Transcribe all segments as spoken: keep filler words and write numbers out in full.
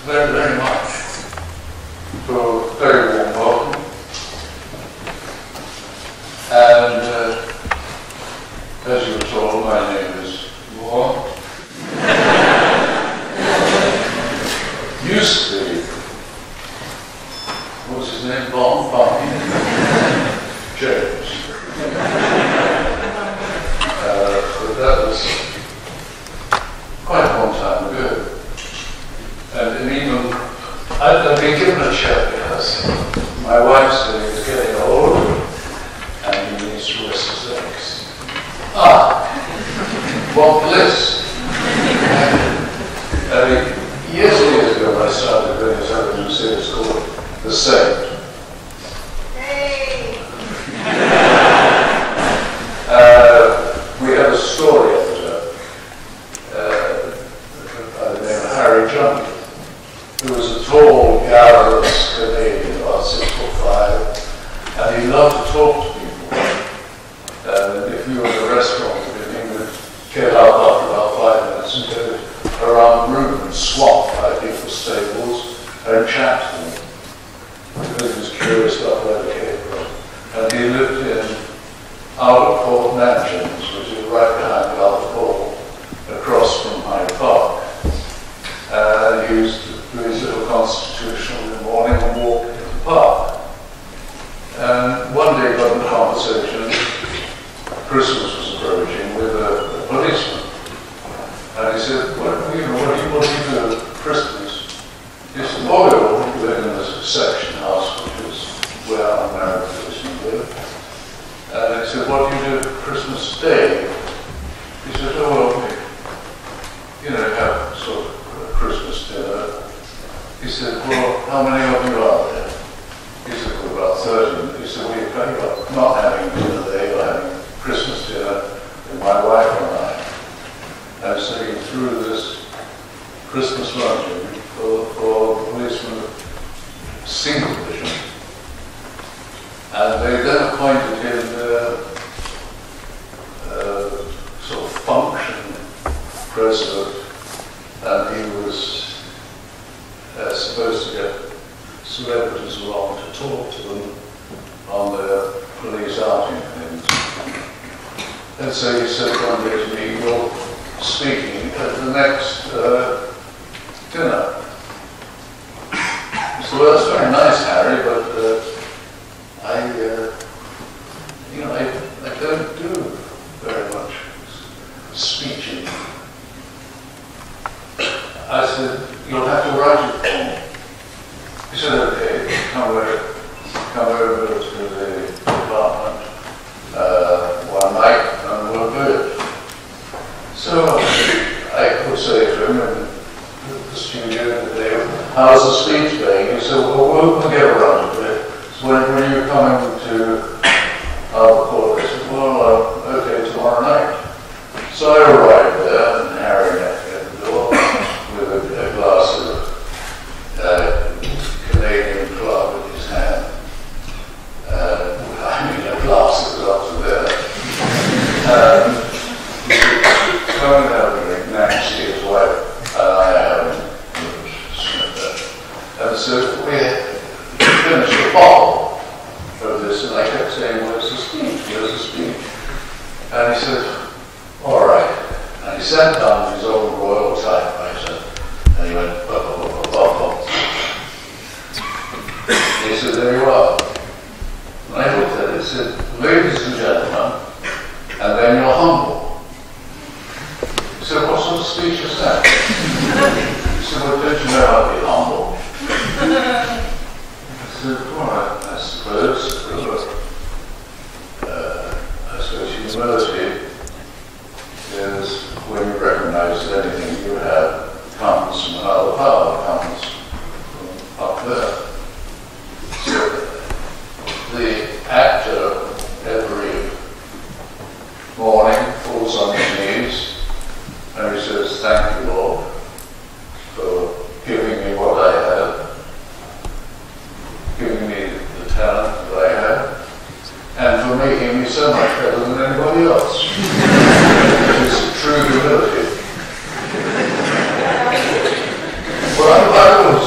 very, very much for a very warm welcome. And uh, as you were told, my name is Moore. Used to be, what's his name? Bon Barney? James. uh, but that was quite a long time ago. And even, I've, I've been given a check because my wife said he's getting old and he needs to rest his legs. Ah, what bliss. I mean, years and years ago when I started doing this television series called The Saint. Hey! uh, we had a story editor uh, by the name of Harry Junkie, who was a tall, garrulous Canadian, about six foot five, and he loved to talk to people. And if you were in a restaurant with him, he would get up after about five minutes and go around the room and swap by people's tables and chat to them. Because he was curious about where they came from. And he lived in Albert Court Mansions, which is right behind Albert Hall, across from Hyde Park. And he used to do his little constitutional in the morning and walk into the park. And one day he got in a conversation, Christmas was approaching, with a, a policeman. And he said, what, you know, what, do you, what do you do at Christmas? He said, oh, we live in this section house, which is where our married policemen live. And he said, what do you do at Christmas Day? He said, oh, well, we, you know, have sort of a Christmas dinner. He said, well, how many of you are there? He said, well, about thirty. He said, well, you're kind of not having dinner there, you're having Christmas dinner with my wife and I. And so he threw this Christmas luncheon for, for the policemen of C Division. And they then appointed him the uh, sort of function president, and he was uh, supposed to get celebrities along to talk to them on their police outing things. And so he said one day to me, you're speaking at the next uh, dinner. I said, well, that's very nice, Harry, but uh, I, uh, you know, I, I don't do very much speeching. I said, you'll have to write it for me. He said, okay, come over, come over to the department uh, one night and we'll do it. So I could say to him in the studio today, how's the speech going? He said, well, we'll, we'll get around to it. So when, when are you coming to Albert Court? I said, well, uh, okay, tomorrow night. So I arrived there and Harry met me at the door with a, a glass of uh, Canadian club in his hand. Uh, I mean, a glass that was up to there. Um, Come and have a drink. Nancy, his wife, and I have him. And so we finished the bottle of this, and I kept saying, where's the speech? Where's the speech? And he said, all right. And he sat down with his old Royal typewriter, and he went, bop, bop, bop, bop, bop. He said, there you are. And I looked at it, he said, ladies and gentlemen, and then you're humble. He said, what sort of speech is that? He said, well, don't you know how to be humble? I said, well, I, I suppose, uh, I suppose humility is when you recognize that anything you have comes from another power, comes from up there. So the actor every morning falls on his knees and he says, thank you, Lord, for giving me what I have, giving me the talent that I have, and for making me so much better than anybody else. It is true humility. Well, I, I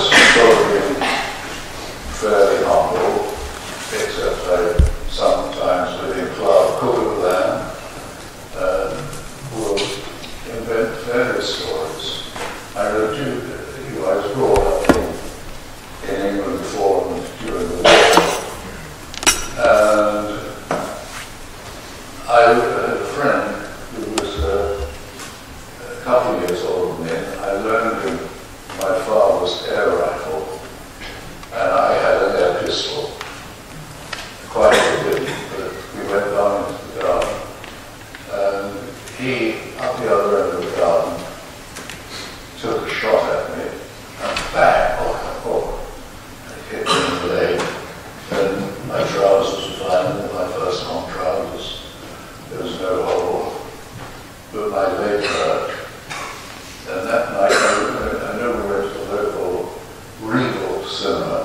his air rifle, and I had an air pistol. Quite forbidden, but we went down into the garden, and he, up the other end of the garden, took a shot at me, and bang, oh, oh, it hit me in the leg, and my trousers were fine, and my first on trousers, there was no hole, but my leg hurt. And that night, I, I know we went to the local Regal cinema,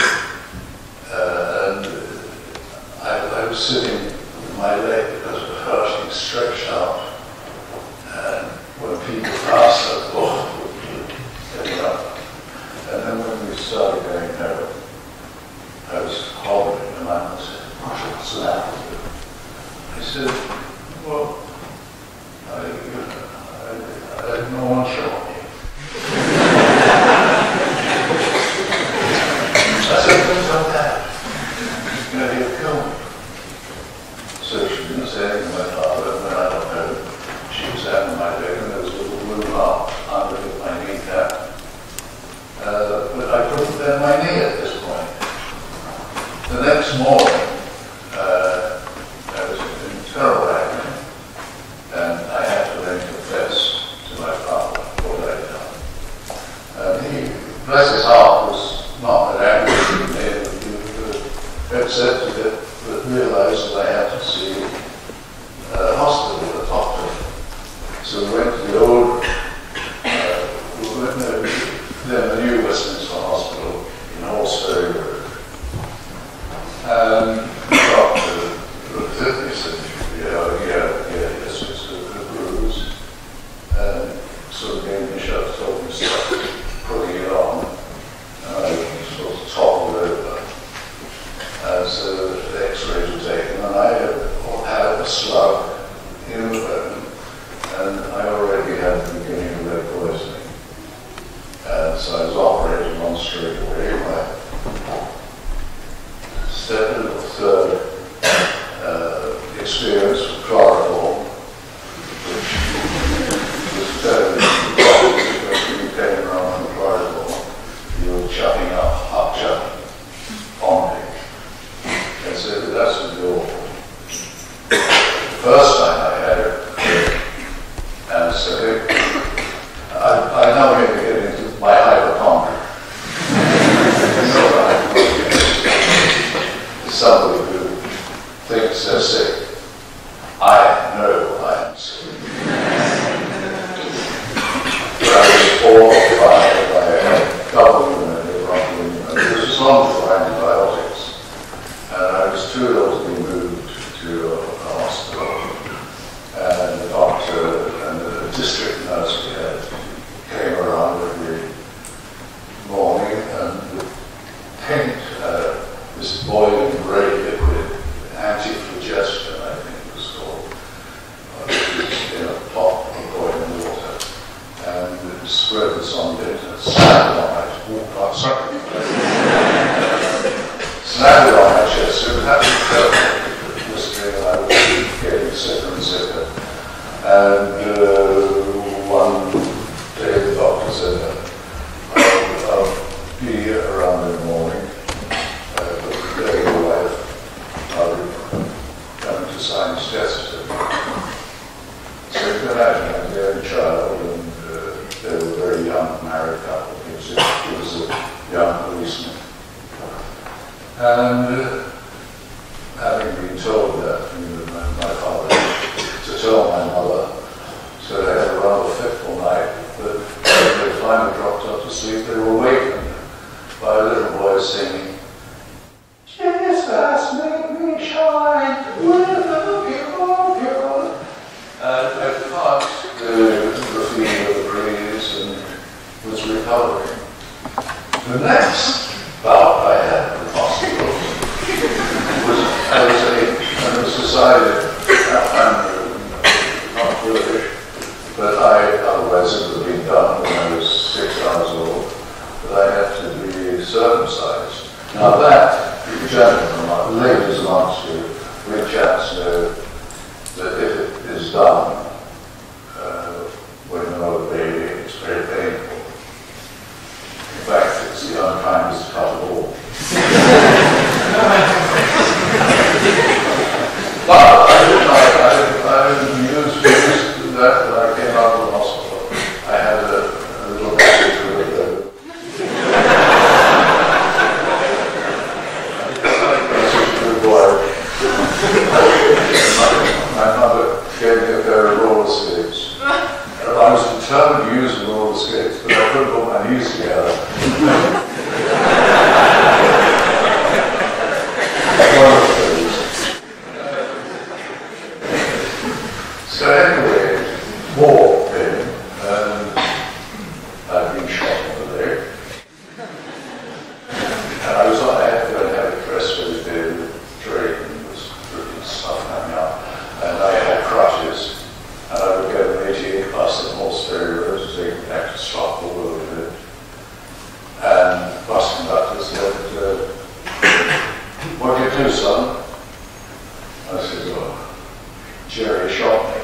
uh, and I, I was sitting with my leg because it was hurting, stretched out, and when people passed, I thought, getting up. And then when we started going home, I was hobbling, and I said, what's the matter with you? I said, well, I, I, I had no one shot me. I said, things like that. You know, he'll kill me. So she didn't say anything to my father, and then I don't know. She was having my leg, and there was a little blue mark underneath my kneecap. Uh, but I couldn't bend my knee at this point. The next morning, uh, I was in terrible agony, and I had to then confess to my father what I had done. And he, bless his heart, was not that angry with me, but he accepted it, but realized that I had to see a hospital, a doctor. So we went to the old, uh, we went to then the new Westminster Hospital in Horseferry Road. And got to the fiftieth century, yeah, yeah, yeah, yes, it's a good bruise. And sort of gave me a shot, told me to stop putting it on. And I sort of toppled over as uh, the x-rays were taken. And I had a slug in the bone, and I already had the beginning of lead poisoning. And so I was operating on straight away. My second or third uh, experience with chloroform, which was very important because when you came around with chloroform, you were chucking up, up chucking, vomiting. And so that's what you awful. The first time I had it, and so I, I now maybe get into my hypochondria. Somebody who thinks they're sick. I know I am sick. When I was four or five, I had double pneumonia, bronchial pneumonia. It was long before antibiotics. And I was too ill to be moved to a, a hospital. And the doctor and the district nurse we had came around every morning and would paint uh, this boiling grey liquid, anti-phlogiston, I think it was called, uh, which is in a pot of boiling water, and it would spread this on it and slam it on my walk out, sorry, slam it on my chest, so it would have to be blistering, and I was getting sicker and sicker. And uh, one day the doctor said, I'll, I'll be here around in the morning. Uh, but today your wife, I'll be coming to sign his death certificate. So you can imagine, I was a young child, and uh, they were a very young married couple. He was a, he was a young policeman. And uh, having been told that, you know, my, my father, to tell my mother, so they had a rather fitful night, but when they finally dropped off to sleep, they were wakened by a little boy singing, Jesus, make me shine with the pure, pure. And I caught the, the feeling of the breeze and was recovering. The next bout I had at the hospital was, I was a, and it was decided, I'm not British, but I, otherwise it would have been done when I was six hours old, but I had to be circumcised. Now that, gentlemen, ladies amongst you, we chaps know that if it is done uh, when you're not a baby, it's very painful. In fact, time was to cut it all. But I didn't, I, I, I used, used that when I came out of the hospital. I had a, a little package with it. My mother gave me a pair of roller skates. And I was determined to use the roller skates, but I couldn't put my knees together. One of those. So anyway, war came, and I'd been shot in the leg. And I was on, I had to go and have a press very day with Drake, and it was pretty stuff coming out. And I had crutches, and I would get an eighty-eight bus at Mossbury Road to take me back to Stockport where we lived. And bus conductor said, uh, what do you do, son? I said, oh, Jerry shot me.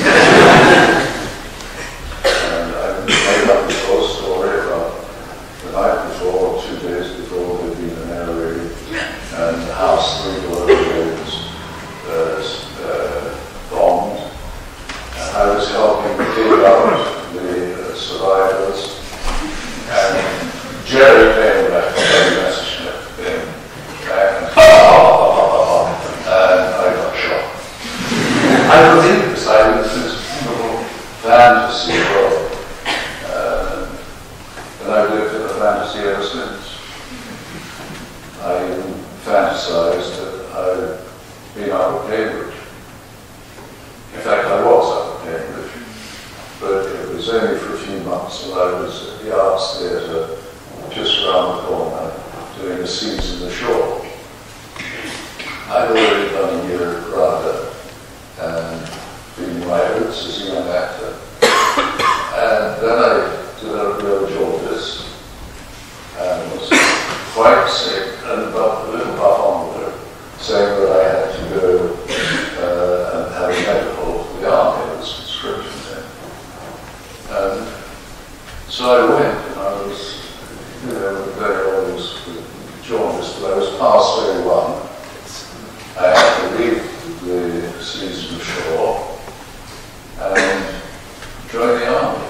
And I made up this whole story about the night before, two days before, there'd been an air raid, and the house three door was uh, uh, bombed. And I was helping dig out the uh, survivors. And Jerry came back with a message came back and, oh, oh, oh, oh, and I got shot. I believe this. I was this little fantasy world. Uh, and I've lived in a fantasy ever since. I fantasized that I'd been out of Cambridge. In fact, I was out of Cambridge. But it was only for a few months, and I was at the Arts Theatre just around the corner doing a season ashore. I'd already done a year at RADA and been in my roots as a young actor. And then I developed real jaundice and was quite sick and about a little buff envelope saying that I had to go uh, and have a medical for the army. It was conscription then. And so I went, and I was, you know, very always with jaundice, but I was past thirty-one. I had to leave the season ashore and join the army.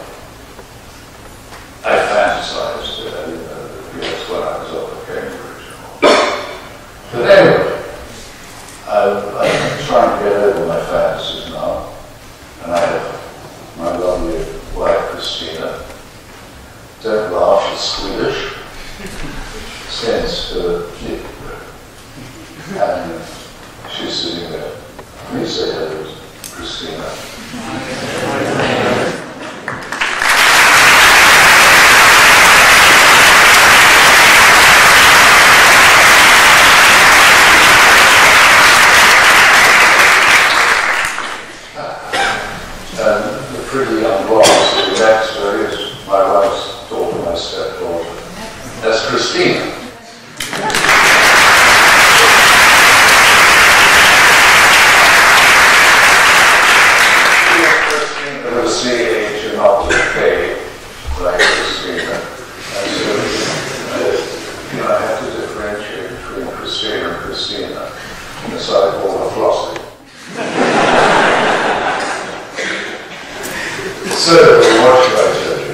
I fantasized it, you know, yes, when I was up at Cambridge. But anyway, I'm, I'm trying to get over my fantasies now, and I have my lovely wife, Christina. Don't laugh, she's Swedish. Since the flip. And she's sitting there. Please say hello to Christina. And the pretty young boss in the next story is my wife's daughter, my stepdaughter. That's Christina. C H and not the K, like Christina. And so, uh, you know, I have to differentiate between Christina and Christina. And so I call her Flossie. So, what should I tell you?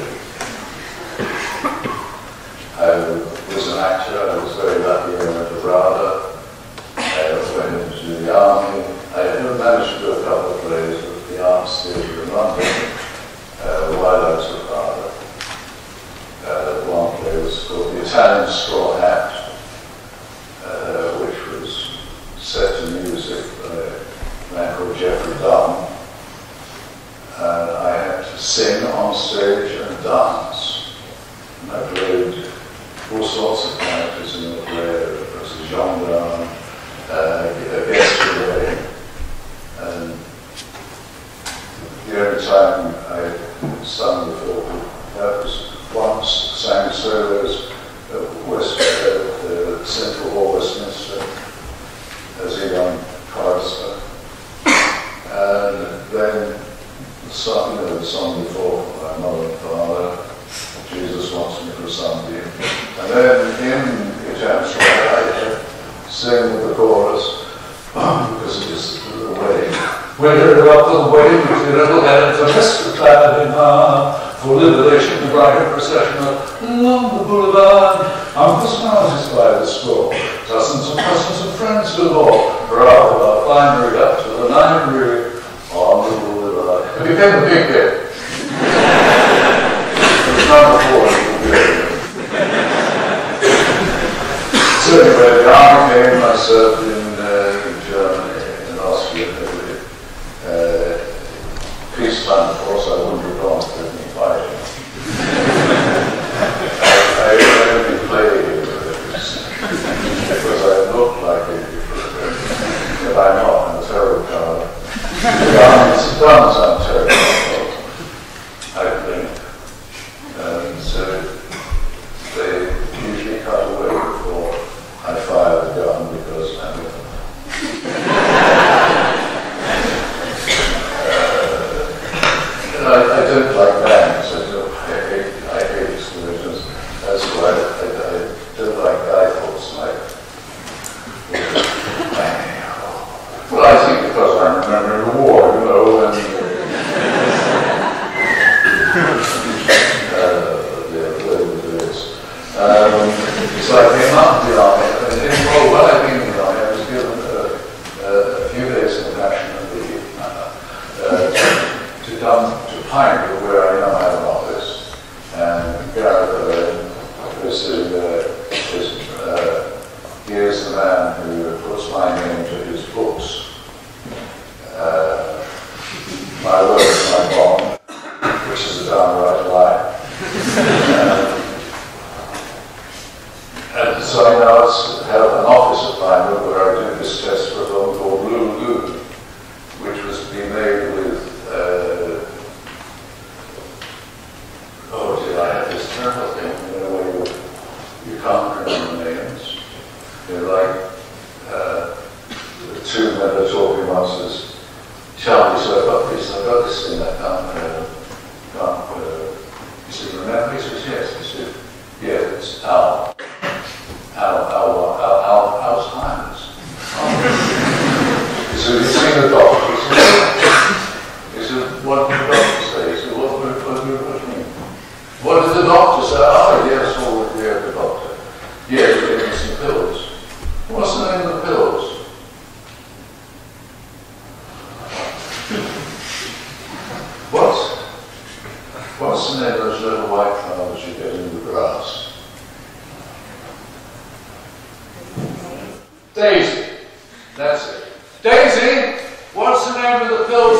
I was an actor. I was very lucky. I went to RADA. I went into the army. I managed to do a couple of plays at the Arts Theatre in London. Uh, while I was at RADA. Uh, one play was called The Italian Straw Hat, uh, which was set to music by a man called Jeffrey Dunn. And I had to sing on stage and dance. And I played all sorts of characters in the play. There was a gendarme, uh, a guest relay, and the only time I sung before that was once sang solos at West, uh, the Central Hall, Westminster, as a young chorister. And then the song, you know, the song before, my mother and father, Jesus wants me for Sunday. And then in We heard up the way with your little heads of Mister Clad in uh, for liberation, the brighter procession along the boulevard. I'm personalities by the score, dozens and dozens of friends galore, proud of our fine route up to the nine route on the boulevard. It became a big hit. It was number four in the video. So anyway, the army came, I served in, uh, in Germany, in Austria, Italy. Uh, peacetime, of course, I wouldn't have gone to any fighting. I, I only played because I look like it, but I'm not. I'm a terrible colour. The guns, guns I'm terrible, I think. And so they usually cut away before I fire the gun because I'm with them. uh, I, I don't like bangs. I, don't, I hate, I hate explosions. That's why I, I, I don't like rifles. Like, well, I think because I'm remembering the war, you know, and uh, yeah, whatever it is. Um, so I came up to the army, and in, well, when I came to the army, I was given uh, uh, a few days of national leave uh, uh, to come to Pine, where I now have an office, and Gareth uh, is, uh, is, uh, he is the man who puts my name to his books. Uh, my word is my bond, which is a downright lie. um, And so I now have an office at Pine where I do this test for a film called Blue Lagoon, which was to be made with, uh, oh dear, I have this terrible thing, you know, where you, you can't remember names. You're like, uh, the two men are talking once is, Charlie, so I've got this, I've got this thing, I can't, uh, can't, uh, he said, remember? He says, yes. He said, yeah, it's Al. Al, Al, Al, Al, Alzheimer's. Oh. He said, you've seen the doctor? He said, he said, what did the doctor say? He said, what, what, what, what do you mean? What did the doctor say? Oh, yes, all the yeah, the doctor. Yes, he gave me some pills. What's the name of the pills? What's, what's the name of those little white flowers you get in the grass? Daisy. That's it. Daisy, what's the name of the pills?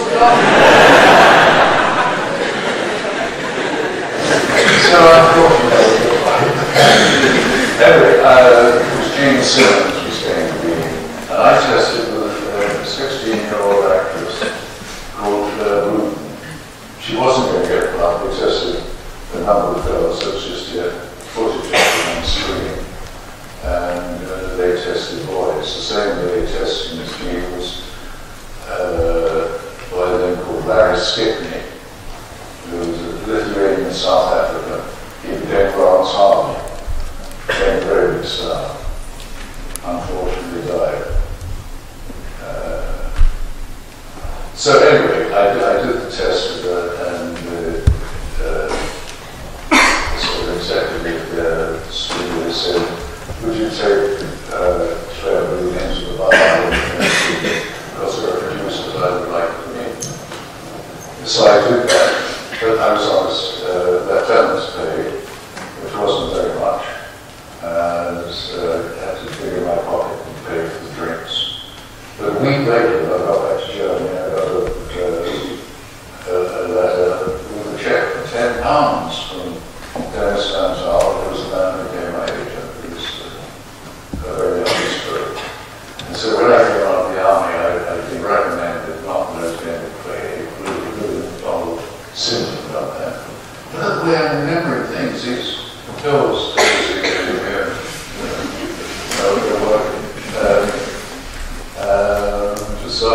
So unfortunately, anyway, uh, it was Jean Simmons was going to be, and I tested with a sixteen-year-old actress called uh, Ruth. She wasn't going to get blood. We tested a number of girls, so it was just yet footage of them on screen. And uh, they tested boys. The same way they tested Miss Jean was uh, by a man called Larry Stickney, who was a Lithuanian in South Africa. He became Grant's Army, became a very big star. Unfortunately died. Uh, so anyway, I did, I did the test with her, and uh, uh, sort of executive there, uh, said, would you take uh, Claire Blue into the bar because they're a producer that I would like to meet? So I did that, but I was on this uh, lieutenant's pay, which wasn't very much, and uh, had to dig in my pocket and pay for the drinks. But a week later, I got back to Germany, I got a, a, a letter with a check for ten pounds from Dennis Stanzal, who was the man who became my agent. A very young spirit. And so when I came out of the army, I, I'd been recommended not that I was going to play a really good Donald Simpson about that. But the way I'm remembering things, these pills, basically, you know, they're working. Um, um, so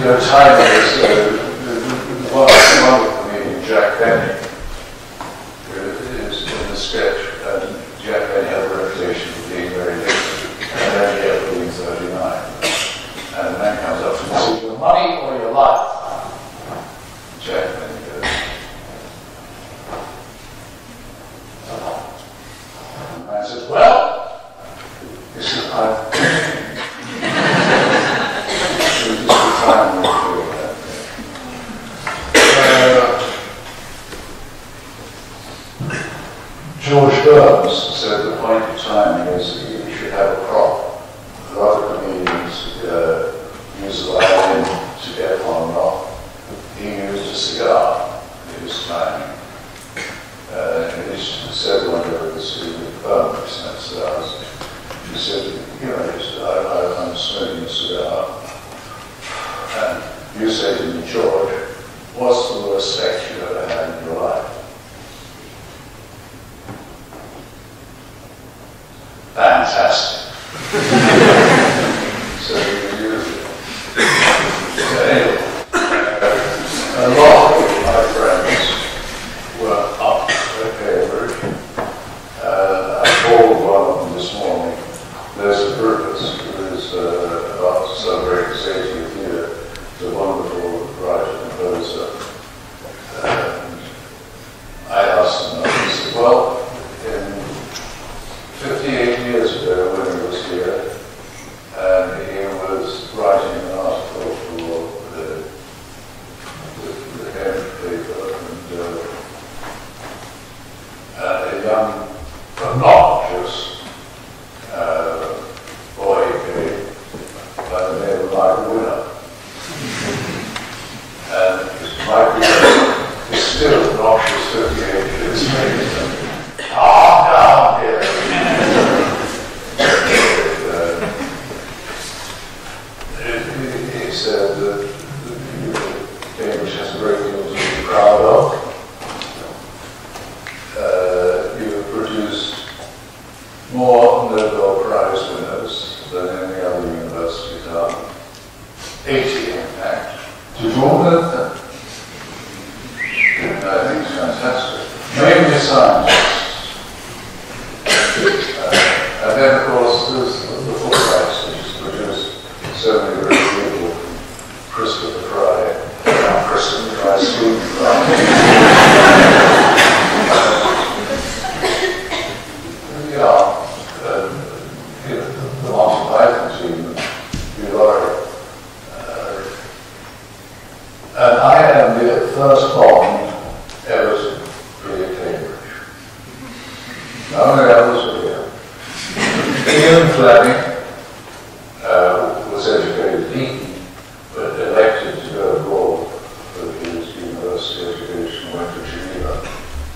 know, time is uh, the, the one, one of the meeting, Jack Benny, is in the sketch, and Jack Benny had a reputation for being very different, and then he had being thirty-nine. And the man comes up to me and says, your money or your life? Jack Benny goes, and the man says, well, he says, I'm George Burns said the point of timing is that you should have a prop. The other comedians uh, use the violin to get one off. He used a cigar in his timing. Uh, and he said one day this with Burns, and cigars. He said, you know, he said, I, I, I'm smoking a cigar. And you say to me, George, what's the worst sex you've ever had in your life? Fantastic. So you use it. So anyway, uh, a lot of my friends were up at Cambridge. Uh, I called one of them this morning. There's a Brutus who is uh, about to celebrate his eightieth year. He's a wonderful writer and composer. And I asked him, he said, well, in fifty-eight years ago when he was here, and he was writing an article for the, the, the Cambridge paper, and uh, uh, a young, obnoxious uh, boy came by the name of Michael Winner. And Michael Winner is still obnoxious fifty-eight years later. Calm down here. He said that Cambridge has a great deal to be proud of. Uh, you have produced more Nobel Prize winners than any other university done. eighty, in fact. Did you all know that? I think it's fantastic. Mainly scientists. Uh, and then, of course, there's the Fulbrights, which has produced so many great people, from Christopher Fry, uh, Christopher Fry, Stephen Fry. Yeah, uh, you know, the Monty Python team, you are. Uh, and I am the first Bond ever to be at Cambridge. None of the others were here. Ian Fleming uh, was educated at Eton, but elected to go abroad for his university education and went to Geneva.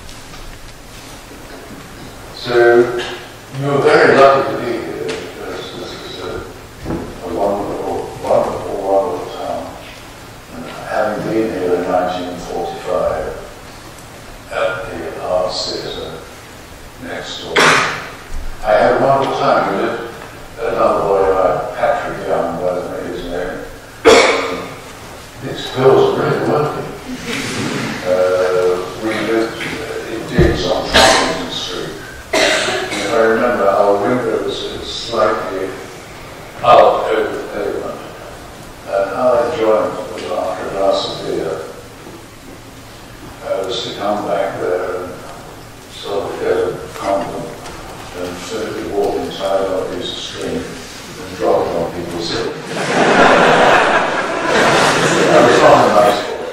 So you were very lucky to be here because this is a, a wonderful, wonderful, wonderful town. And having been here in nineteen forty-five at the Arts Theatre next door, I had a wonderful time with it. Another boy, uh, Patrick Young, by the way, his name. These pills are really working. Uh, we lived in digs on Tomlinson Street. And I remember our windows were slightly out over the pavement. And our enjoyment was after a glass of beer. I was to come back there and sort of get a compliment and simply walk inside on a piece of string and drop it on people's head. I was not a nice boy.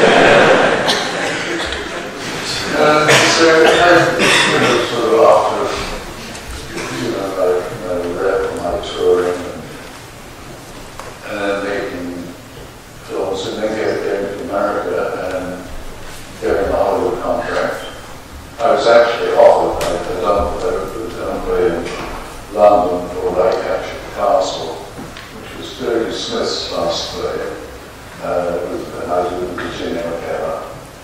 And so I, you know, sort of after, you know, I, I read from my touring and, and then making films and then getting to America and getting a Hollywood contract. I was actually offered, I had done, done a play in London for Lightcatch at the Castle, which was Dirty Smith's last play, uh, with, and I was with Virginia McKenna.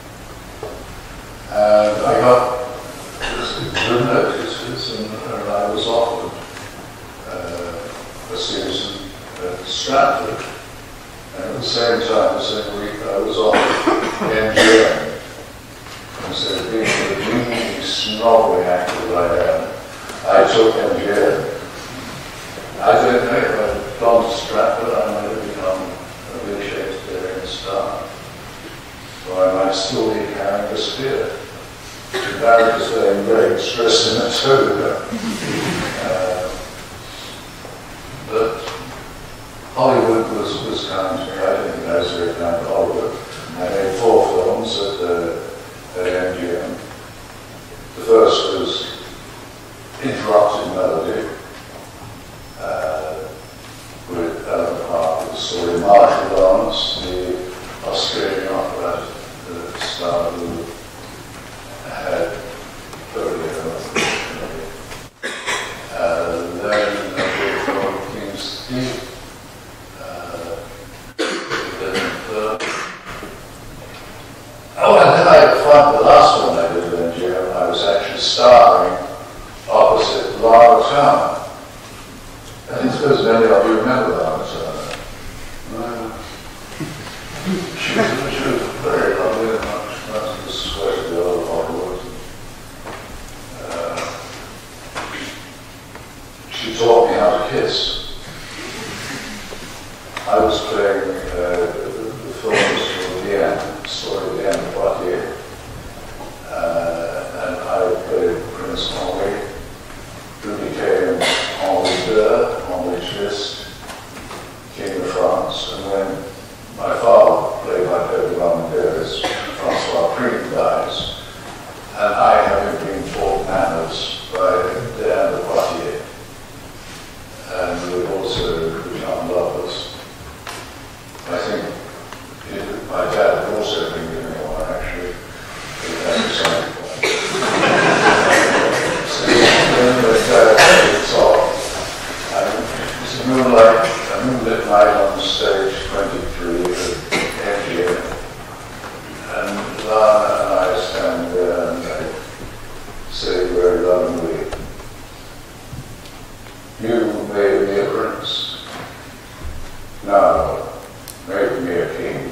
And I got good notices, and, and I was offered uh, a season at Stratford. And it the same time, the same week, I was on N G M. And so being the really snobbing actor that I am, I took N G M. I don't know if I'd gone to Stratford, I might have become a big Shakespearean star. Or I might still be carrying a spear. The barracks laying great stress in a toga. Uh, but Hollywood was, was kind to me. I didn't think I was very kind to Hollywood. I made four films at, uh, at M G M. The first was Interrupted Melody, uh, with Alan Parker, the story Martial Dance, the Australian opera uh, star who had polio. Uh, then I did from King's Thief. Oh, and then I found the last one I did in N G M, I was actually starring opposite Lara Turner. I think suppose many of you remember Lara Turner. Uh, she, was, she was very lovely and much, much the sweat of the old Hollywood. Uh, she taught me how to kiss. I was playing uh, the films for the end, story of the end of Poitiers, uh, and I played Prince Henri, who became Henri deux, Henri Triste, King of France, and when my father played my favorite Romanderis, Francois Prime dies, and I, having been taught manners by Diane de Poitiers, and we've also become lovers. I think it, my dad had also been giving me one, actually. At the same point. So then the dad takes off. I, it's a moonlight, a moonlit night on stage twenty-three at N G M. And Lana and I stand there and I say very lovingly, "You made me a prince. Now, make me a king."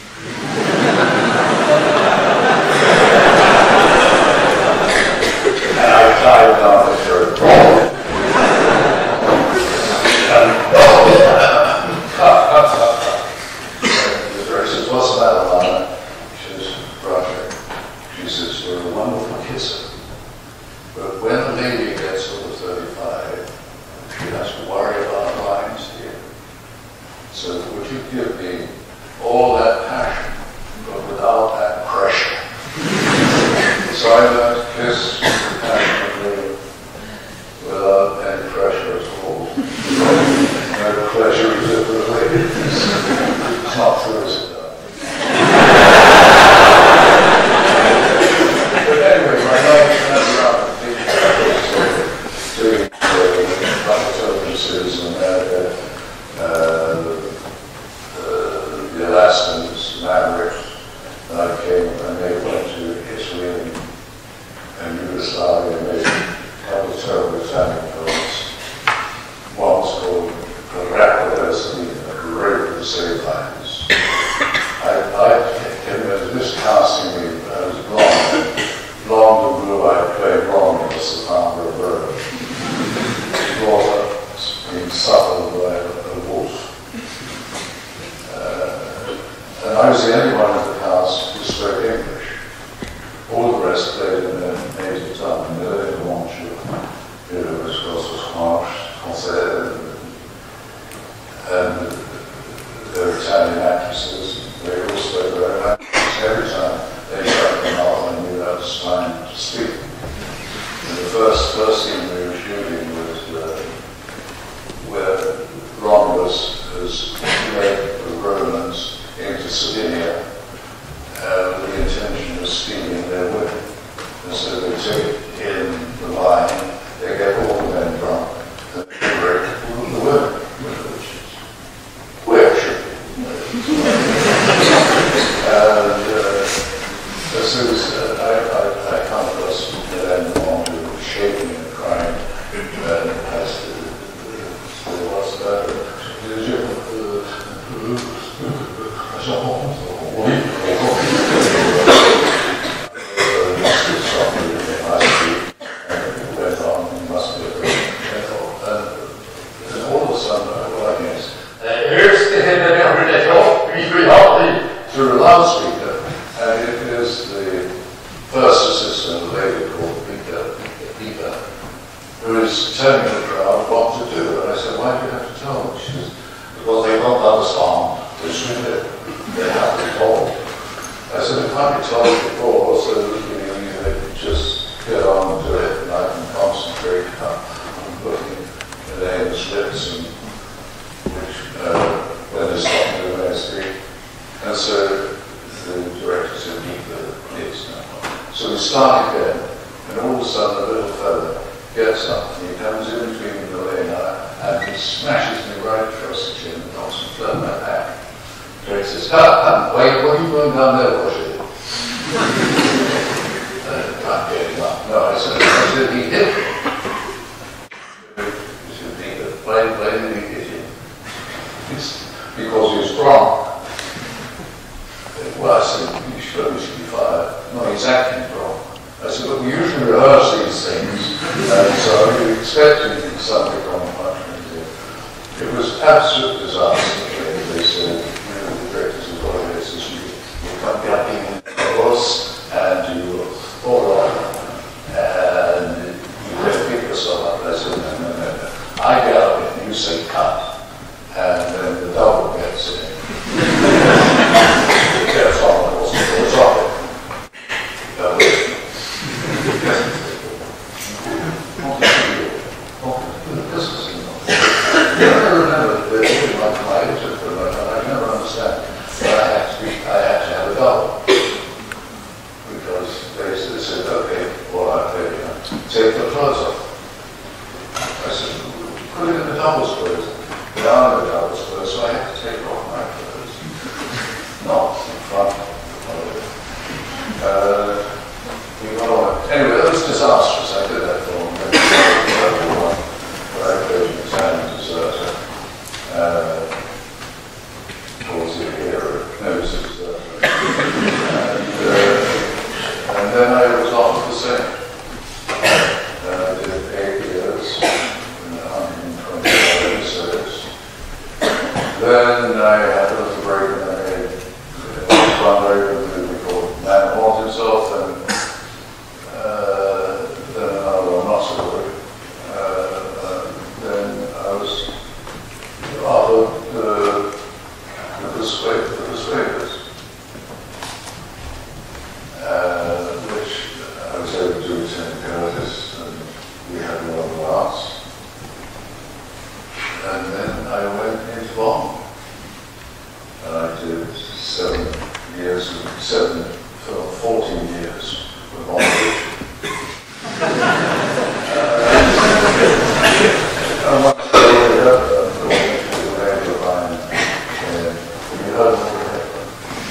And I climbed down the third ball. The first says, "What's the matter, Lana?" She says, "Roger." She says, "You're a wonderful kisser. But when a lady gets over thirty-five, she has to worry about lines here. So would you give me all that passion, but without that pressure?" So I learned to kiss passionately without any pressure at all. No pleasure deliberately. It's not true, is it? But anyway, my life turned around doing public services in America. Uh, the Alaskans, Maverick, and I came and they went to Italy and, and Yugoslavia and made a couple of terrible Italian films. One was called Rapidas, the Rape of the Save Lines. I, I came into this casting me, I was blonde, blonde and blue, I played blonde as the founder of Bird. Brought up, being suffered by a wolf. And I was the only one in the cast who spoke English. All the rest played in their native tongue, and they didn't want you. You know, of course, was French, Français, and they're Italian actresses. They all spoke their language. Every time they shut them off, I knew that was time to speak. And the first, first scene we were shooting was uh, where Romulus has led the Romans into Sardinia uh, with the intention of stealing their women. And so they take in the line, they get all the men drunk, and they rape the women, which is where it should be. And uh, as soon as uh, I, I, I come across them on who was shaking and crying, and I said, "What's that? Did you?" this with it. They have to be told. I said, it can't be told before, so that you know, you just get on to it, and I can concentrate on looking at Aim's lips, and which, uh, when they stop doing their speak. And so the director said, keep the kids now. So we start again, and all of a sudden a little fella gets up, and he comes in between the lane and he smashes me right across the chin and knocks me flat on my back. The director says, ah, wait, what are you going down there for? I can't get him up. No, I said, I said, he hit me. He said, why, why did he hit you? It's because he was wrong. Well, I said, you should, you should be fired. No, he's acting wrong. I said, but we usually rehearse these things, and so you're expecting something on the punishment. It was absolute disaster. They said, you know, the directors of the it says, you, you come getting in the bus, and you will fall off, and you don't pick yourself up. I said, no, no, no, no. I get up and you say cut, and then the double gets in. Gets on, of course, it's off it. Take the clothes off. I said, put it in the double clothes. They are in the double clothes, so I have to take off my clothes. Not in front of it. Uh, we got on. Anyway, that was disastrous. I did that for them. But I played an Italian deserter. Uh, or was it a hero? No, it was a deserter. and, uh, and then I was off the same. Then I had a little break and I made one break with a movie called Man Who Haunts Himself, and uh, then another one, not so good. Uh, uh, then I was offered the, the, persuade, the Persuaders, uh, which I was able to do with Saint Curtis, and we had a lot of laughs. And then I went into Bond. And I did seven years, seven, fourteen years with Bond. And once I went up, I went to the radio line, and you heard me already.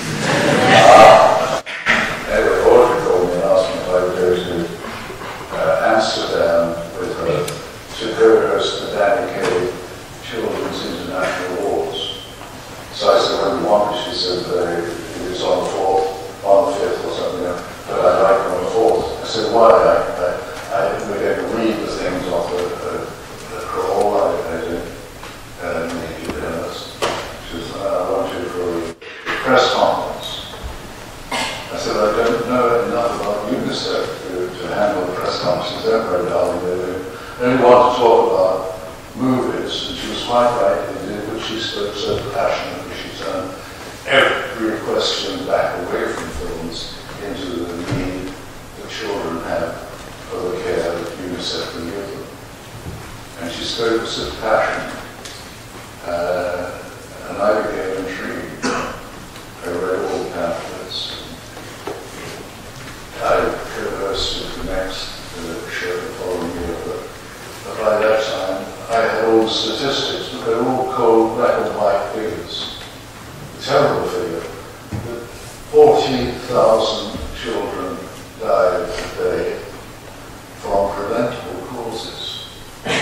Ah! Anyway, Audrey called me and asked me if I would go to uh, Amsterdam with her to go host the Danny Kaye Children's International Awards. So I said, when you want it, she said, uh, it was on the fourth, on the fifth or something, but I'd like it on the fourth. I said, why? I, I, I we're going to read the things off the, the, the crawl. I, I did, and make you jealous. She said, I want you for a press conference. I said, I don't know enough about UNICEF to, to handle the press conferences. Don't worry, darling. They only want to talk about movies, and she was quite right, they did, but she spoke so passionately, she turned every question back away from films into the need that children have for the care that UNICEF can give them. And she spoke with such passion, uh, and I became intrigued. I read all the pamphlets. I conversed with the next uh, show the following year, but, but by that time, I had all the statistics, but they were all cold, black and white figures. A terrible figure. forty thousand children died a day from preventable causes.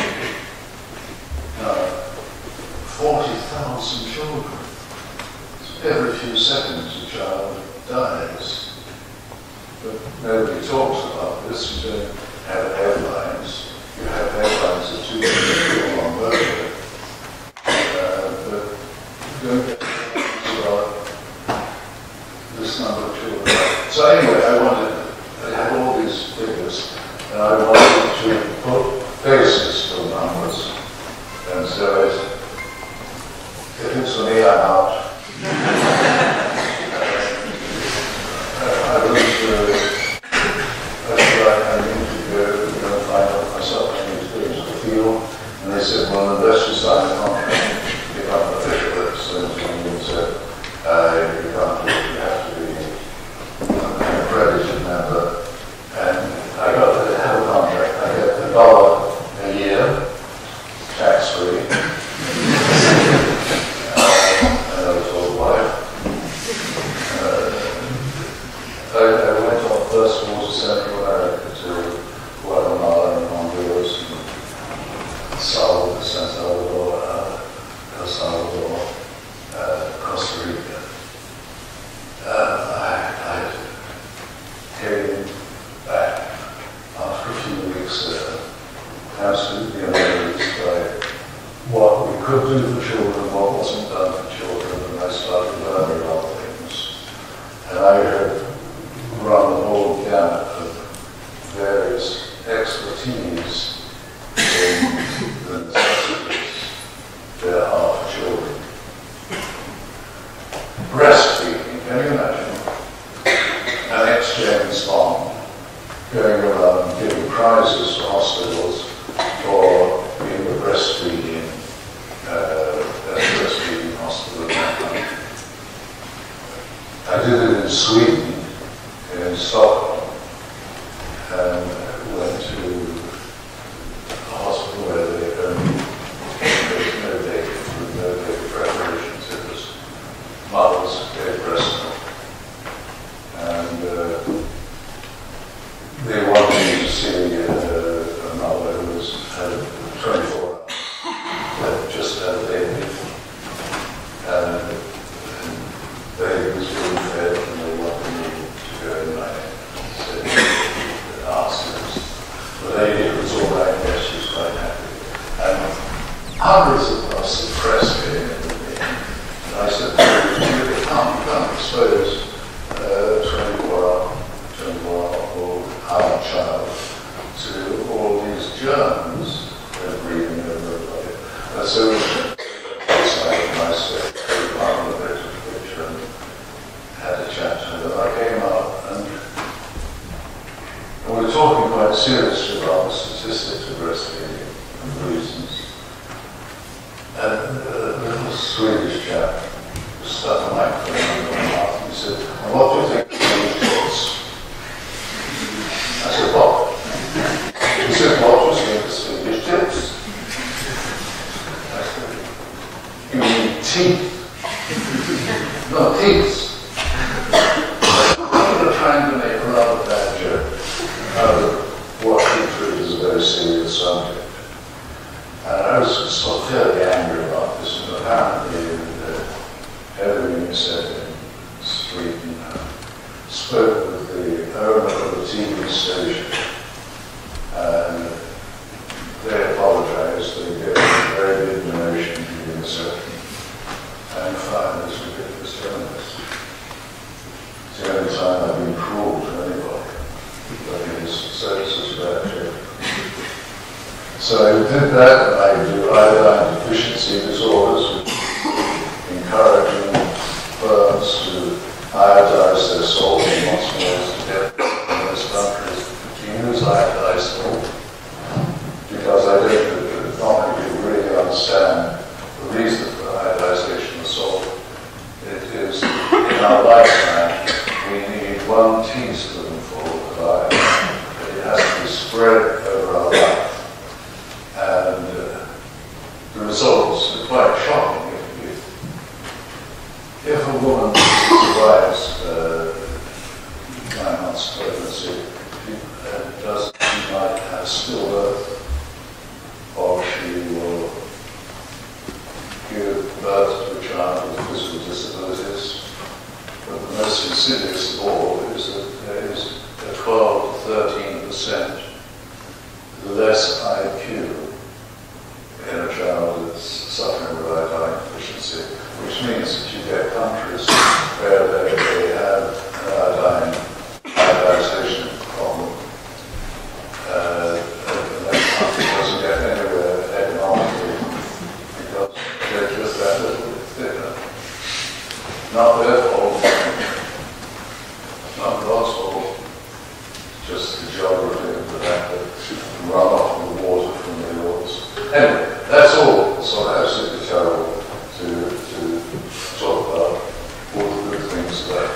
Now, forty thousand children. Every few seconds a child dies. But nobody talks about this. You don't have headlines. You have headlines of two million people on birthday. Uh, but you don't get about this number of children. So anyway, I wanted, I had all these figures, and I wanted to put faces to numbers. And so it, if it's for me, I'm out. said, well, unless you sign a contract, you become an official representative, and he said, uh, you can't do it, you have to be an accredited member. And I got to have a contract. I get a dollar a year, tax-free. uh, I know it's all life. Uh, I, I went on first of all to Central America, to Guatemala and Honduras, and Salvador, San Salvador, uh, El Salvador, uh, Costa Rica. Uh, I, I came back after a few weeks there, absolutely amazed by what we could do for children, what wasn't done for children, and I started learning a lot of things. And I had run the whole gamut of various expertise in the necessities there are for children. Breastfeeding, can you imagine? An ex-James Bond going around giving prizes to hospitals for being a breastfeeding, uh, a breastfeeding hospital in that country. I did it in Sweden, in Stockholm, and went to a hospital where they only, there was no baby food, no baby preparations, it was mothers gave breast milk. And uh, they wanted me to see uh, a mother who was had twenty-four hours, that just had a baby. And the baby was being fed, and they wanted me to go in. I said, asked her. The lady was all right, yes, she was quite happy. And hundreds of us at press came in with me. And I said, you can't, you can't expose a twenty-four-hour-old our child to all these germs they're breathing over everybody. And so outside of my state, Department of Education, had a chat to them. I came up and, and we were talking quite seriously about the statistics of breastfeeding and the reasons. And a little Swedish chap stuck a microphone in my mouth and he said, and what do you think of Swedish tits? I said, what? He said, what was the Swedish tits? I said, you mean teeth? No, teeth. We were trying to make a rather bad joke out of what he treated as a very serious subject. And I was sort of fairly angry about this, and apparently uh, everything he said in Sweden uh, spoke with the owner of the T V station, and they apologized. They gave a very big donation to UNICEF and fired this ridiculous journalist. It's the only time I've been cruel to anybody, but it is so such a bad joke. So I did that, and I do iodine deficiency disorders, which encouraging firms to iodize their salt in hospitals to get in those countries to use iodized salt, because I don't not really really understand the reason for iodization of salt. It is, in our lifetime, we need one teaspoonful of iodine, but it has to be spread over our life. And uh, the results are quite shocking. If, if a woman survives uh, nine months pregnancy, she uh, does, she might have stillbirth, or she will give birth to a child with physical disabilities. But the most insidious of all is that there is a twelve to thirteen percent less I Q in a child that's suffering with iodine deficiency, which means that you get countries where they, they have an iodine iodization problem, uh, and that country doesn't get anywhere economically because they're just that little bit thicker. Not their fault, not God's fault, just the geography of the fact that you can run off the water from the hills. Anyway, That's all. So absolutely terrible to, to talk about all the good things that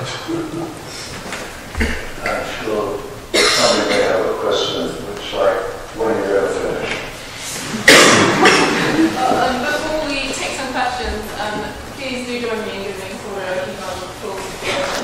I'm sure somebody may have a question, which like, when are you going to finish? Uh, um, before we take some questions, um, please do join me in giving Cora a huge round of applause.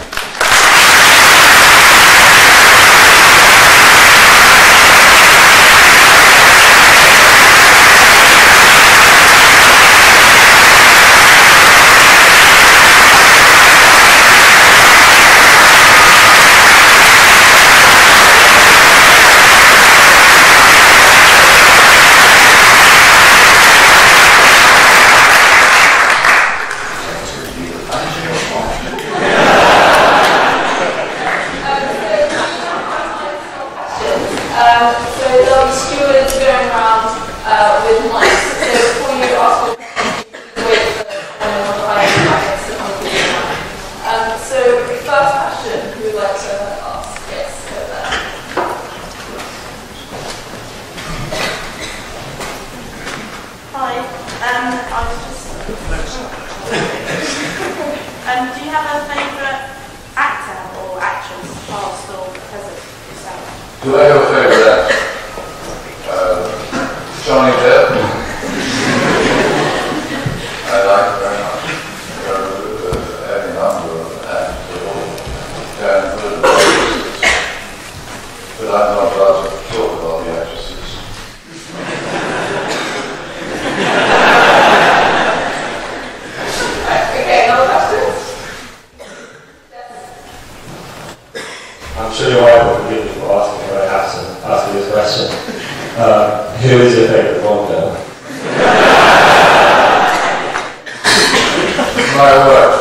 Do I have a favourite actor? Uh, Johnny Depp. I like it very much. There are any number of actors that all damn good actresses. But I'm not allowed to talk about the actresses. Okay, no questions? I'm sure your wife will forgive me for asking, but I have to ask you this question. Uh, who is your favourite Bond girl? My wife.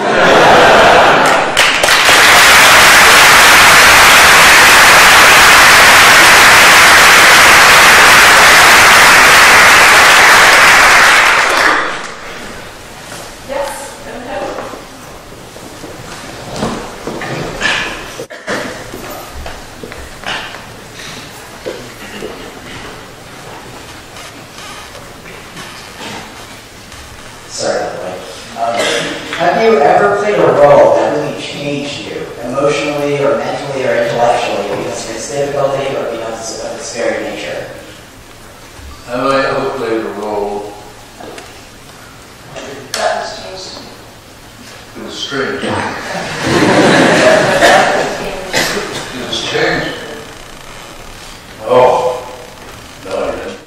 Have you ever played a role that really changed you, emotionally or mentally or intellectually, because of its difficulty or because of its very nature? Have I ever played a role That was changed. that was strange? It was changed. Oh, no, I didn't.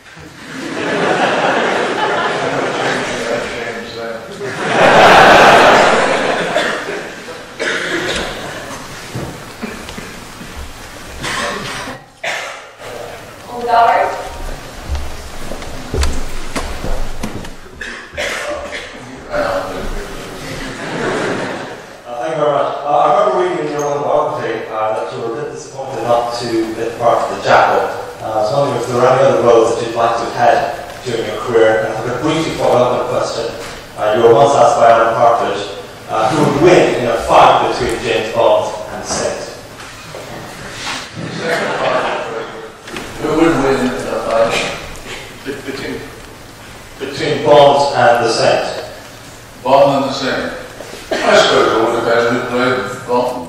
To get part of the jacket. Uh, I was wondering if there are any other roles that you'd like to have had during your career. And I'm going to briefly follow up on a question. Uh, you were once asked by Alan Partridge uh, who would win in a fight between James Bond and the Saint. Who would win in a fight? Between, between Bond and the Saint. Bond and the Saint. I suppose it all depends who played Bond.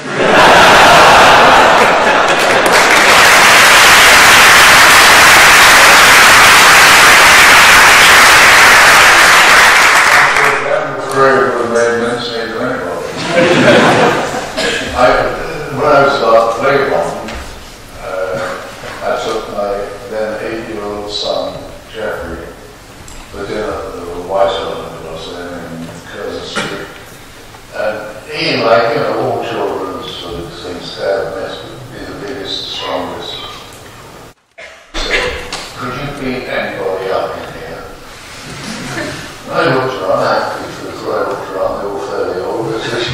I, when I was about to play Bond, uh, I took my then eight-year-old son, Jeffrey, for dinner at the White Island or something in Curzon Street. And he, like, you know, all children sort of things, Dad must be the biggest, strongest. So, could you beat anybody up in here? And I looked around, actually, before I looked around, they were fairly old.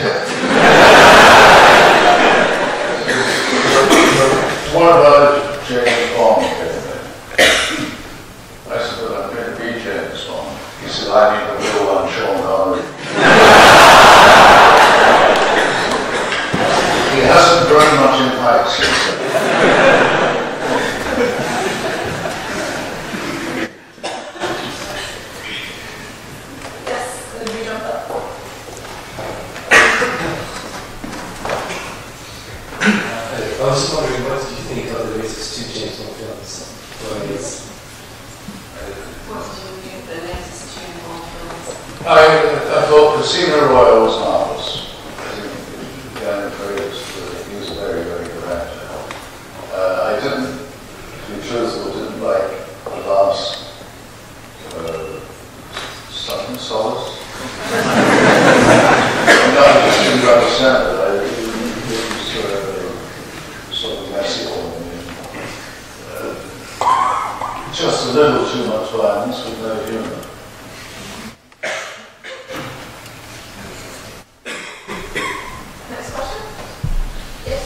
What about James Bond? I said, well, I'm going to be James Bond. He said, I need the real one, Sean Connery. He hasn't grown much in height since then. was just wondering, what did you think of the latest two James Bond films? What did you think of the latest two Bond films? I, I thought Casino Royale was marvellous. I think Daniel Craig was, he was a very, very good actor. Uh, I didn't, to be truthful, didn't like the last uh, Southern Solace. No, I just didn't understand it. I, it, it was uh, sort of messy for me. Uh, just a little too much violence with no humour. Next question? Yes?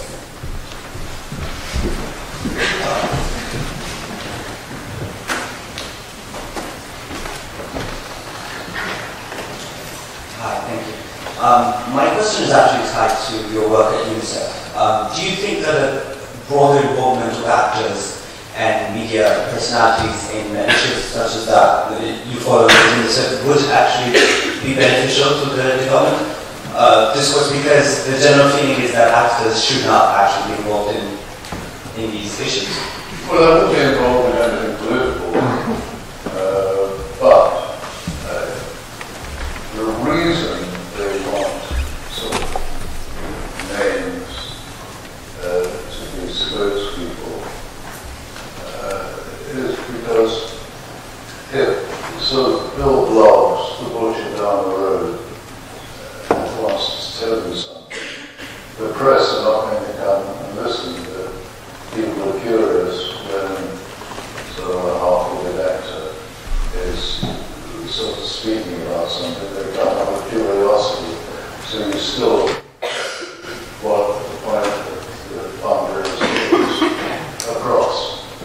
Hi, thank you. Um, my question is actually tied to your work at UNICEF. Um, do you think that a broader involvement of actors and media personalities in initiatives such as that that you follow at UNICEF would actually be beneficial to the development? Uh, this was because the general feeling is that actors should not actually be involved in, in these issues. Well, I wouldn't be involved in anything political, uh, but uh, the reason they want sort of names uh, to be spokespeople uh, is because if sort of Bill Bloggs, the butcher down the road, uh, wants to tell you something, the press are not going to come and listen to people are curious when sort of a half-witted actor is sort of speaking about something. They come out with curiosity, so you still what the point of the fundraiser is across.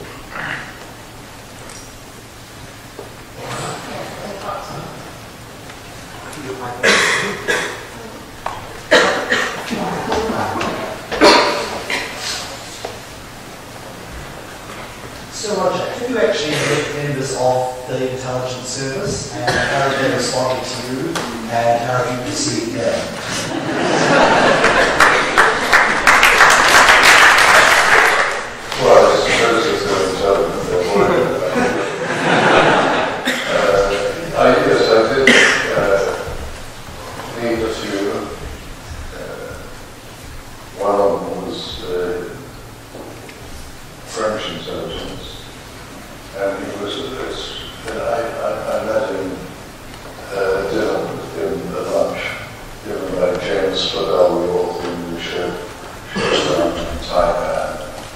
So Roger, have you actually met members of the intelligence service, and how have they responded to you, and how have you perceived them? Well, I suppose if they're intelligent, they're worried about it. uh, I, yes, I did uh, meet a few. Uh, one of them was uh, French intelligence, and he was, it's, I, I, I met him uh, dinner with him at lunch, given by James Fidel, the author in the show, shows down in Taiwan.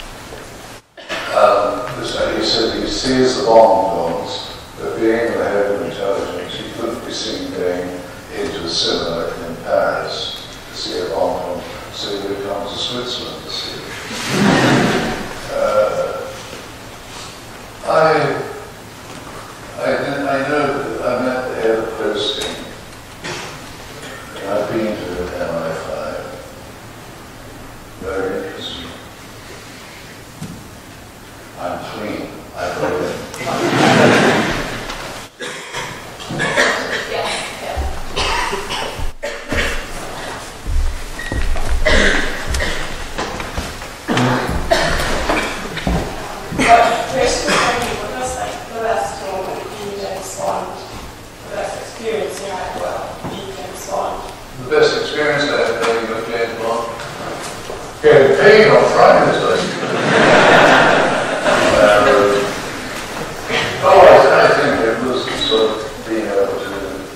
Um, he said he sees the Bond films, but being the head of intelligence, he couldn't be seen going into a cinema in Paris to see a Bond film, so he would come to Switzerland to see it. Uh, I, I, didn't, I know that I met the head of posting, and I've been to M I five. Very interesting. I'm clean, I believe. Yes, yes. But basically, what was like the best moment in James Bond, the best experience you had well in James Bond? The best experience I had playing with James Bond. Getting paid on Fridays, I think. uh, oh, I, I think it was sort of being able to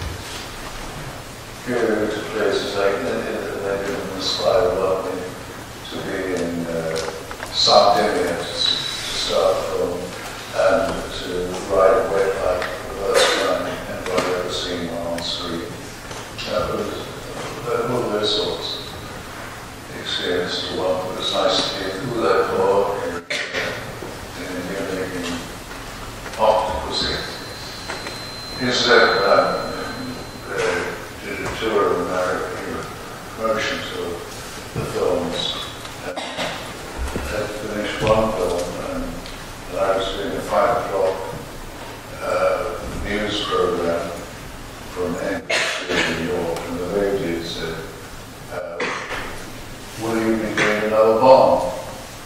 go to places like, and they didn't inspire me to be in uh, Sardinia to, to start from, and to ride a wet bike for the first time anybody ever seen one on screen. That was, that all those sorts of experiences. One, it was nice to hear who they were in Munich and Octopussy. Instead, um, uh, did a tour of America, promotions of the films. And I finished one film, and, and I was doing a five o'clock uh, news program from N B C in New York, and the lady had said, uh, will you be doing another Bond?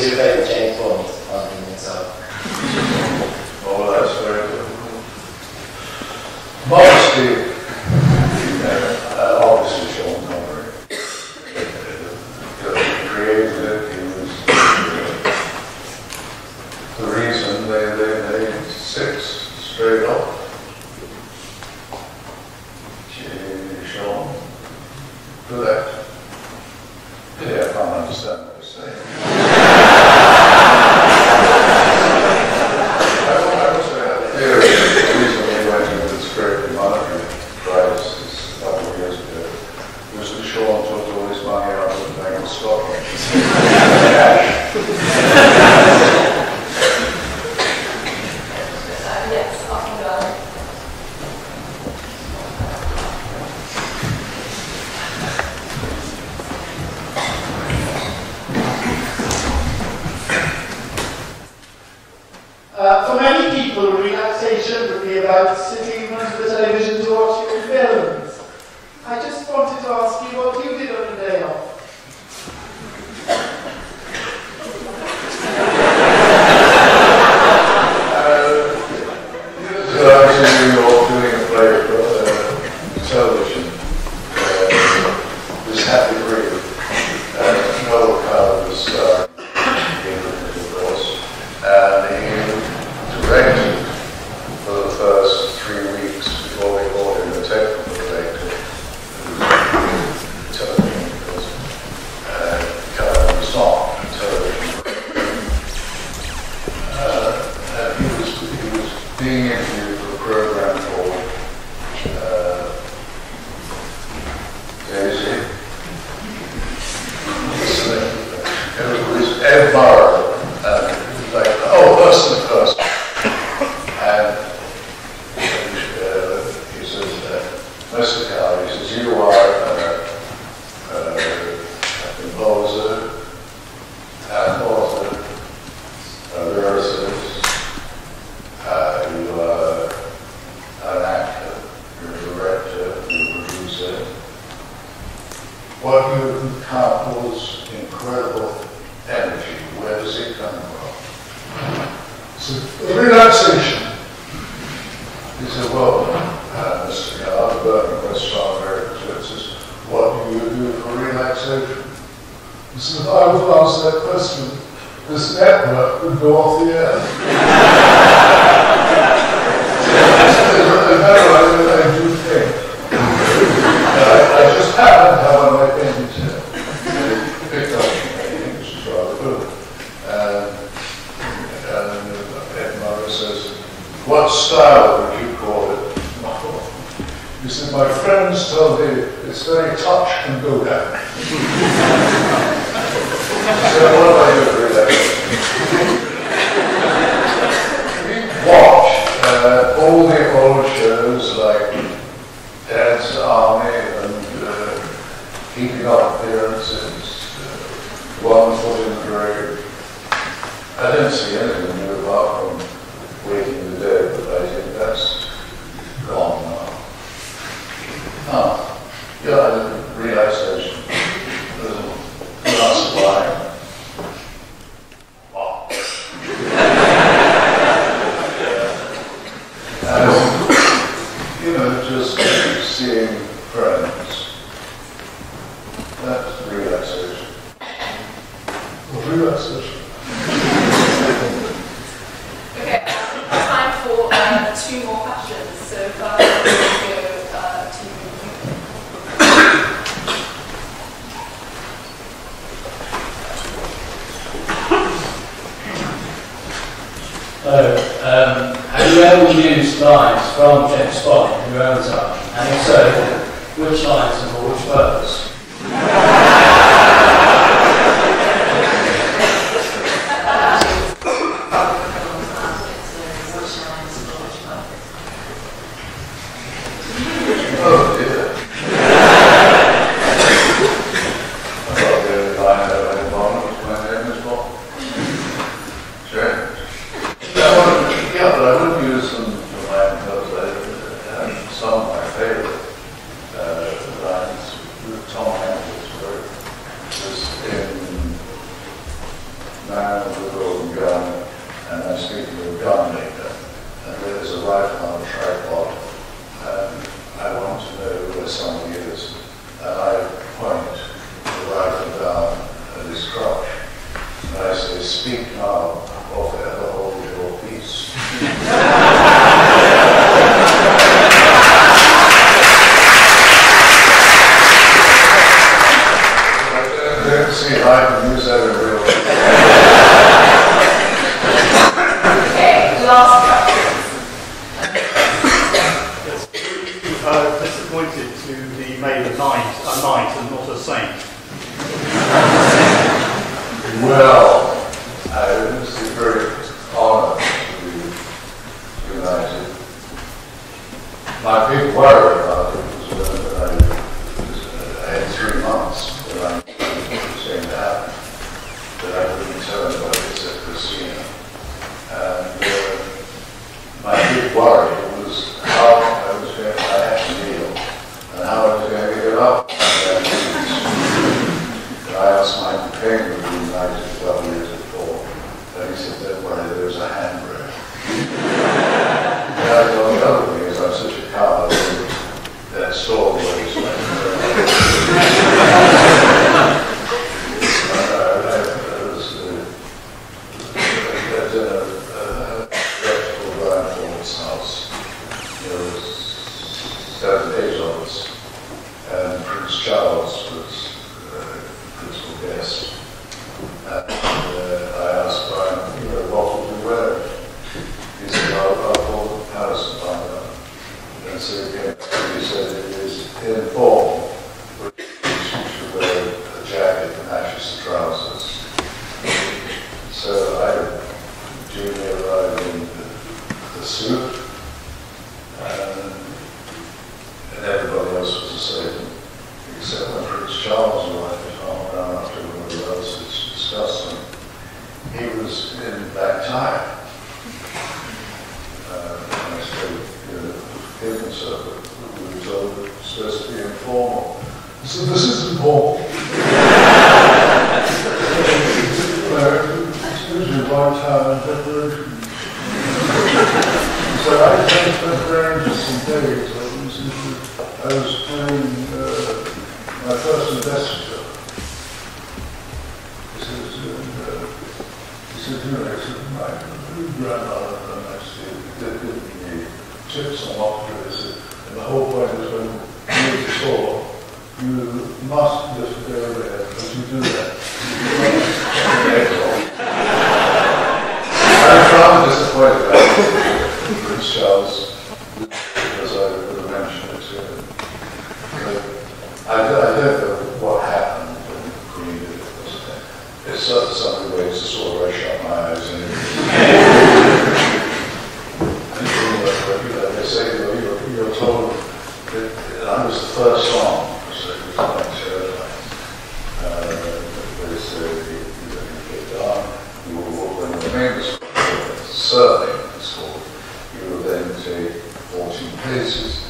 your favourite James Bond argument, so. Oh, that's very good. Modesty, uh, obviously Sean Connery. Because he created it, he was the reason they, they made six straight up. Sean, for that. Yeah, I can't understand what you're saying. I was uh, there recently went into this great monetary crisis a couple of years ago. It was that Sean took all his money out of the Bank of Scotland. Yes, up and down. Uh, for many people, relaxation would be about sitting in front of the television to watch your films. I just wanted to ask you what you did on a day off. So I was in New York doing a play for uh, television. Uh, this Happy Breed. Uh, Noel Coward was starring in it, of course. And he directed for the first three weeks before they called him the technical director. Television, because uh, Coward was not television. Uh, and he was, he was being interviewed for a program called uh, Daisy. It was Ed Murray, and it was like, oh, person to person. And uh, he says, uh, Mister Coward, he says, you are uh, uh, a composer, an author, a lyricist, uh, you are an actor, you're a director, you're a producer. What you count was incredible energy. Where does it come from? So, relaxation. He said, well, uh, Mister Coward, the Burning Restaurant American says, what do you do for relaxation? He said, if I would answer that question, this network would go off the air. I do think. I, I just happen to have on my painting set. Picked up painting, which is rather good. And, and Ed Murray says, what style would you call it? He said, my friends tell me it's very touch and go down. So what do I do for relaxation? Watch uh, all the old shows like Dad's Army and uh, Keeping Up Appearances, uh, One Foot in the Grave. I didn't see anything new apart from Waking the Dead, but I think that's gone now. Oh, yeah, relaxation. Glass of wine. Wow. And, you know, just seeing friends. That's relaxation. Well, relaxation. Okay, time for uh, two more questions. So first, I'm going to go uh, to you. So, um, have you ever used lines from James Bond in your own time? And if so, which lines and for which purpose? Oh dear. I thought the only line I ever had in Bond was my name is Bond. Sure. Yeah, but I wouldn't use them for mine because I have some of my favorite uh, lines with Tom Hanks, where it was in Man my big worry about it was that I, I had three months that I knew what was going to happen, that I wouldn't tell anybody except Christina. And uh, my big worry was how I was going to, I had to kneel, and how I was going to get up. And I asked my companion who was United twelve years before, and he said, don't worry, there's a handrail. And I thought the other thing is I'm such a coward that saw what he's like. I was at a vertical Reinfeld's house. There was seven, eight of us, and Prince Charles was uh, principal guest. And uh, I asked Brian, you know, what would we wear? He said, I'll, I'll call the palace and find out. And so he came back and he said, it is informal, which you should wear a jacket that matches the trousers. So I duly arrived in the, the suit, and, and everybody else was the same, except when Prince Charles arrived his arm around after everybody else was discussing. He was in black tie. Uh, and I said, you know, him and so we were told it was supposed to be informal. He said, this is informal. It's usually white tie and preparation. So I spent very interesting days. I was, I was doing uh, my first investiture. He says, uh, he said, you know, I said, my grandmother and I said, they didn't need tips on what to do. He said, and the whole point is when you saw, you must just go there, but you do that. I was rather disappointed about Prince Charles because I would have mentioned it to him. But I, I don't know what happened when the Queen did it. It's sort of some ways to sort of rush up my eyes and you know, they say, you know, you're, you're told that I was the first song, so it was quite terrifying. Uh, they say, you know, you get down, you will, when the name is serving, it's called, you will then take fourteen paces